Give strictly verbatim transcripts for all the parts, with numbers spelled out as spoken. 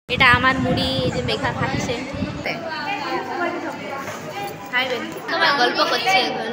এটা আমার মুড়ি এই যে মেঘা খাচ্ছে খাইবেন তোমার গল্প করছে এখন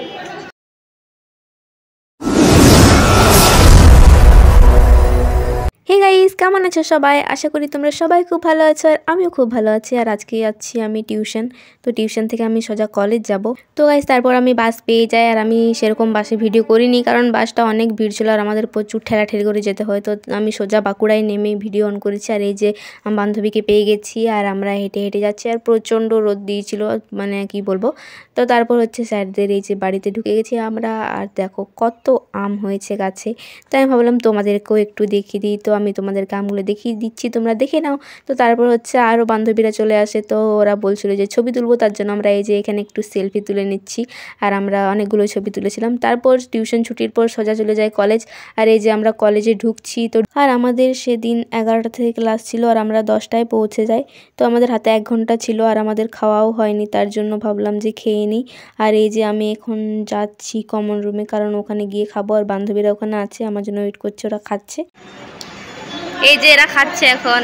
হে গাইস কেমন আছো সবাই আশা করি তোমরা সবাই খুব ভালো আছো আর আমিও খুব ভালো আছি আর আজকে যাচ্ছি আমি টিউশন তো টিউশন থেকে আমি সোজা কলেজ যাব তো গাইস তারপর আমি বাস পেয়ে যাই আর আমি সেরকম বাসে ভিডিও করিনি কারণ বাসটা অনেক ভিড় ছিল আর আমাদের প্রচুর ঠেলাঠেলি করে যেতে হয় তো আমি সোজা বাঁকুড়ায় নেমে ভিডিও অন করেছি আর এই যে আমি বান্ধবীকে পেয়ে গেছি আর আমরা হেঁটে হেঁটে যাচ্ছি আর প্রচণ্ড রোদ দিয়েছিল মানে কি বলবো তো তারপর হচ্ছে স্যারদের এই যে বাড়িতে ঢুকে গেছি আমরা আর দেখো কত আম হয়েছে গাছে তাই আমি ভাবলাম তোমাদেরকেও একটু দেখিয়ে দিই তো আমি তোমাদেরকে আমগুলো দেখিয়ে দিচ্ছি তোমরা দেখে নাও তো তারপর হচ্ছে আরও বান্ধবীরা চলে আসে তো ওরা বলছিল যে ছবি তুলবো তার জন্য আমরা এই যে এখানে একটু সেলফি তুলে নিচ্ছি আর আমরা অনেকগুলো ছবি তুলেছিলাম তারপর টিউশন ছুটির পর সোজা চলে যায় কলেজ আর এই যে আমরা কলেজে ঢুকছি তো আর আমাদের সেদিন এগারোটা থেকে ক্লাস ছিল আর আমরা দশটায় পৌঁছে যাই তো আমাদের হাতে এক ঘন্টা ছিল আর আমাদের খাওয়াও হয়নি তার জন্য ভাবলাম যে খেয়ে নিই আর এই যে আমি এখন যাচ্ছি কমন রুমে কারণ ওখানে গিয়ে খাবো আর বান্ধবীরা ওখানে আছে আমার জন্য ওয়েট করছে ওরা খাচ্ছে এই যে এরা খাচ্ছে এখন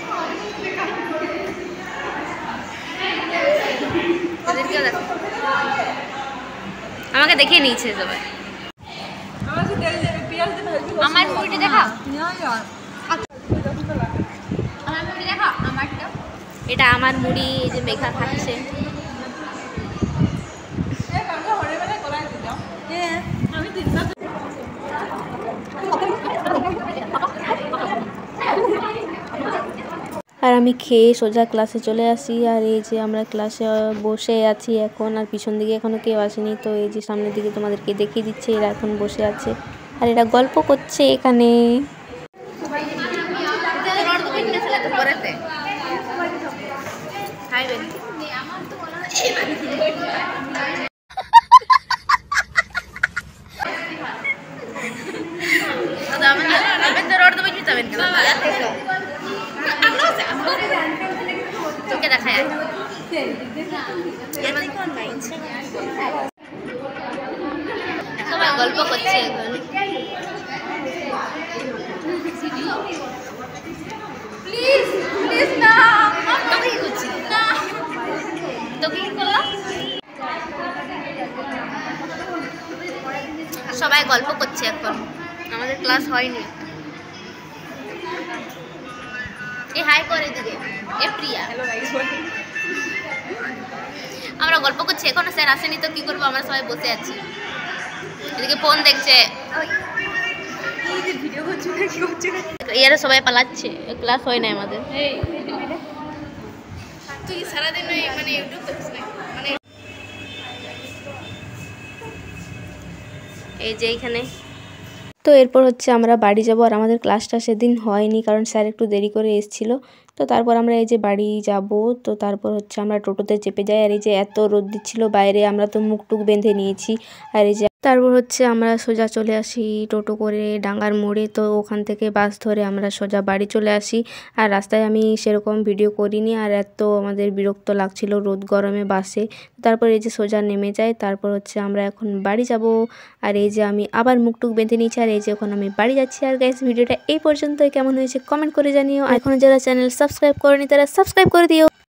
আমাকে দেখে নিয়েছে সবাই আমার মুড়িটা দেখা আমার মুড়ি দেখা আমারটা এটা আমার মুড়ি এই যে মেঘা খাচ্ছে আর আমি খেয়ে সোজা ক্লাসে চলে আসি আর এই যে আমরা ক্লাসে বসে আছি এখন আর পিছন দিকে এখনও কেউ আসেনি তো এই যে সামনের দিকে তোমাদেরকে দেখিয়ে দিচ্ছে এরা এখন বসে আছে আর এরা গল্প করছে এখানে তোকে দেখা যায় সবাই গল্প করছে এখন প্লিজ প্লিজ না তোকে কি করছিস না তোকে কি করলাম সবাই গল্প করছে এখন আমাদের ক্লাস হয়নি এ হাই করে দিকে এ প্রিয়া হ্যালো গাইস আমরা গল্প করছি এখনো স্যার আসেনি তো কি করবো আমরা সবাই বসে আছি এদিকে ফোন দেখছে এই যে ভিডিও করছো না কি করছো এরা সবাই পালাচ্ছে ক্লাস হয় না আমাদের এই তুই সারা দিন মানে ইউটিউব করছিস না মানে এই যে এখানে তো এরপর হচ্ছে আমরা বাড়ি যাব আর আমাদের ক্লাসটা সেদিন হয়নি কারণ স্যার একটু দেরি করে এসেছিলো তো তারপর আমরা এই যে বাড়ি যাব তো তারপর হচ্ছে আমরা টোটোতে চেপে যাই আর এই যে এত রোদ দিচ্ছিল বাইরে আমরা তো মুখ টুক বেঁধে নিয়েছি আর এই যে তারপর হচ্ছে আমরা সোজা চলে আসি টোটো করে ডাঙ্গার মোড়ে তো ওখান থেকে বাস ধরে আমরা সোজা বাড়ি চলে আসি আর রাস্তায় আমি সেরকম ভিডিও করিনি আর এত আমাদের বিরক্ত লাগছিল রোদ গরমে বাসে তারপর এই যে সোজা নেমে যাই তারপর হচ্ছে আমরা এখন বাড়ি যাব আর এই যে আমি আবার মুখ টুক বেঁধে নিয়েছি আর এই যে এখন আমি বাড়ি যাচ্ছি আর গাইস ভিডিওটা এই পর্যন্তই কেমন হয়েছে কমেন্ট করে জানিও আর এখনো যারা চ্যানেল সাবস্ক্রাইব করেনি তারা সাবস্ক্রাইব করে দিও।